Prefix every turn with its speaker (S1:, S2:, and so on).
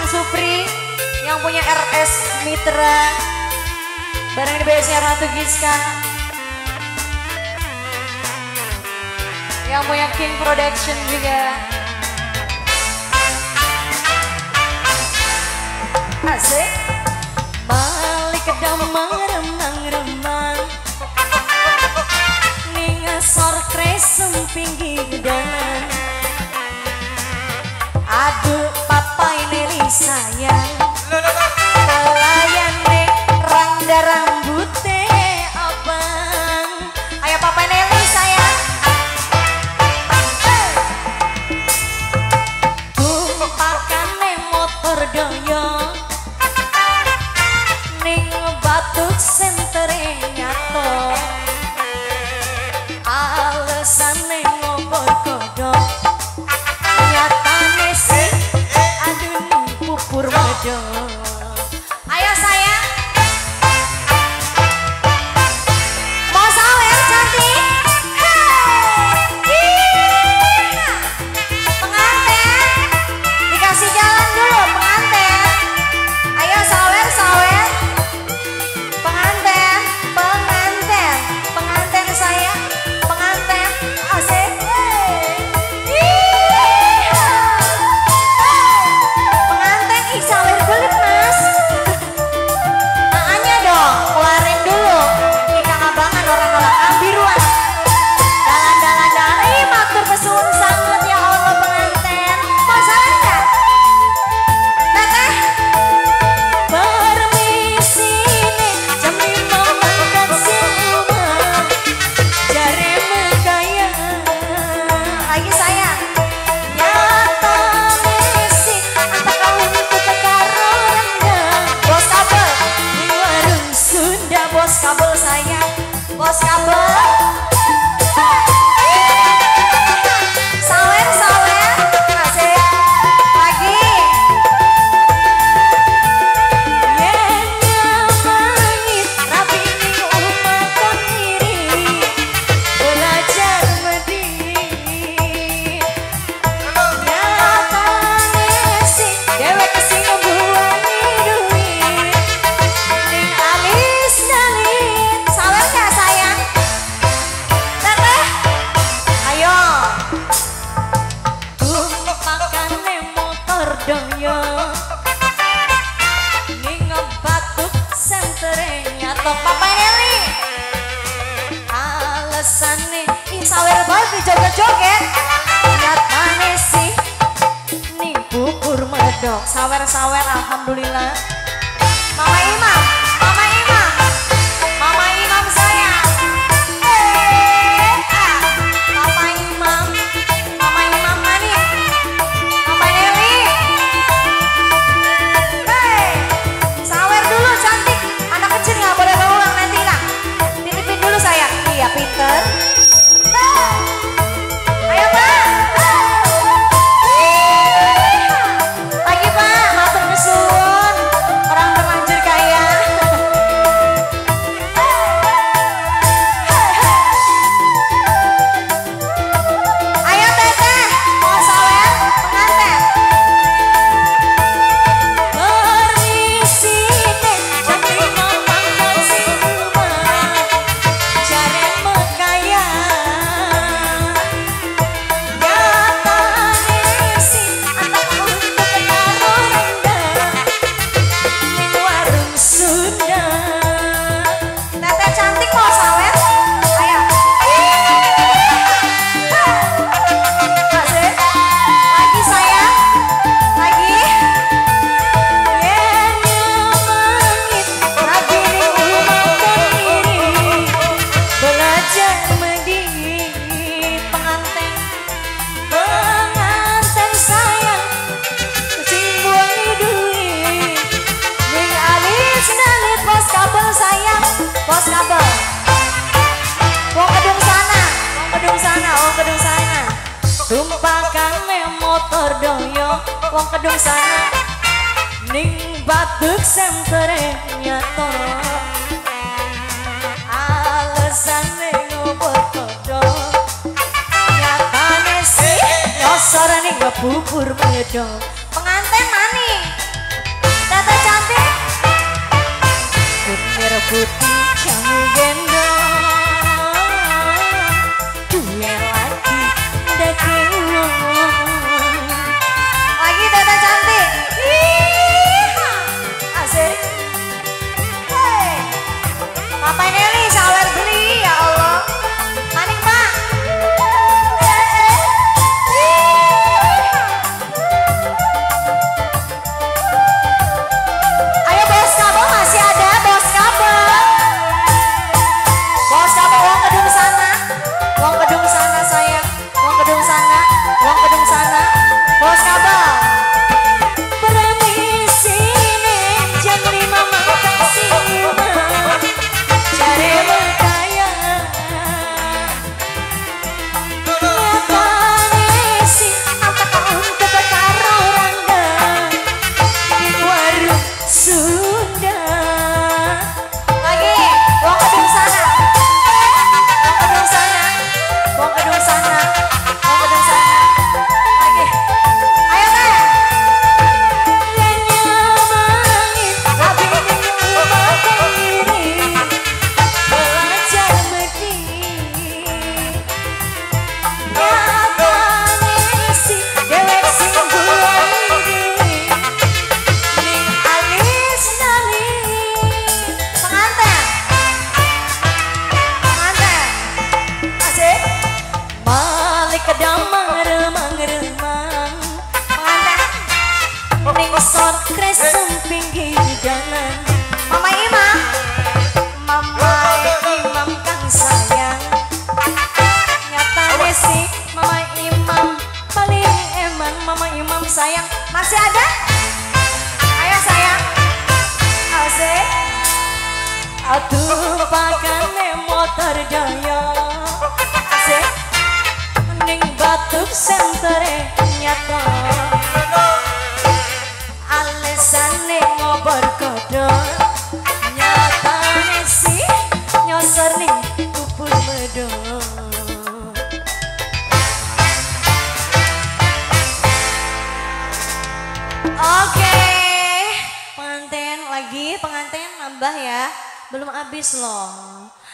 S1: Supri yang punya RS Mitra bareng di BSnya Ratu Giska yang punya King Production juga. Asik balik ke damang remang-remang ning asor kresem pinggir dalan. Aduh papa ini sayang pelayan nih rangda rambutnya abang. Ayo papa Nelly sayang tumpakane motor doyong ning batuk sentere nyato alesane ngobor kodok nyatane sih aduh pupur wedok. Ayo sayang mau sawer cantik. Pengantin dikasih jalan dulu pengantin. Ayo sawer sawer pengantin pengantin pengantin saya pengantin asik. Pengantin ih sawer kulit mas. Naanya dong keluarin dulu nikah abangan orang-orang ambiruan dalan-dalan dari matur pesun sangat ya Allah pengantin. Masalah enggak? Teteh permisi nih jam 5 makan siang jare megaya lagi sayang nyata misi antar kawin kita karo rendang. Bos kabel di warung Sunda bos kabel sayang bos kabel. Sawer sawer asik lagi yen nyamangit rapi ning umah kondiri belajar medit nyatane sih dewek sing ngebuangi duit ning alis dalit. Sawer gak sayang? Teteh ayo tumpakane motor doyong ning batuk sentere nyatok papa Nelly alesane ih sawer banget joget-joget nyatane sih ning bubur medok. Sawer-sawer alhamdulillah. Mama Imam Mama Imam Mama Imam sayang Mama Imam Mama Imam mani Mama Nelly. Hei sawer dulu cantik anak kecil nggak boleh berulang nanti lah titipin dulu sayang. Iya pinter. Ayo pak lagi pak matur nusun orang terlanjur kaya. Ayo teteh mau sawer pengantin. Permisi deh jam 5 makan siang jare megaya nyatane sih antar untuk karo rendang ning warung Sunda. Teteh cantik mau sawer ayo asik lagi sayang lagi yen nyamangit rapi ning umah kondiri belajar medit. Pengantin pengantin sayang sing buangi duit ning alis dalit bos kabel sayang bos kabel. Wong gedung sana wong gedung sana wong gedung sana tumpakane motor doyong wong gedung sana ning batuk sentere nyato alesane ngobor kodok nyatane sih nyosor ning bubur medok. Pengantin mani Sunda. Lagi, wong kedung sana. Wong kedung sana. Wong kedung sana. Wong kedung sana. Lagi. Ayo Teh. Lenya mangit, abi rumah kiri. Belajar medi. Nyatane si dewek sing buairi. Ning alis nali. Pengantin. Pengantin. Asik. Balik ke damang remang-remang. Pengantin. Ning sor kresem pinggir jalan. Mama Imam. Mama Imam kang sayang. Nyatane sih Mama Imam paling emang. Mama Imam sayang. Masih ada? Ayo sayang. Asik. Aduh pakane motor jaya. Asik. Ning batuk sentere nyata. Alesane ngobor kodok. Nyatane sih nyosor ning kupur medok. Oke, pengantin lagi, pengantin nambah ya, belum habis loh.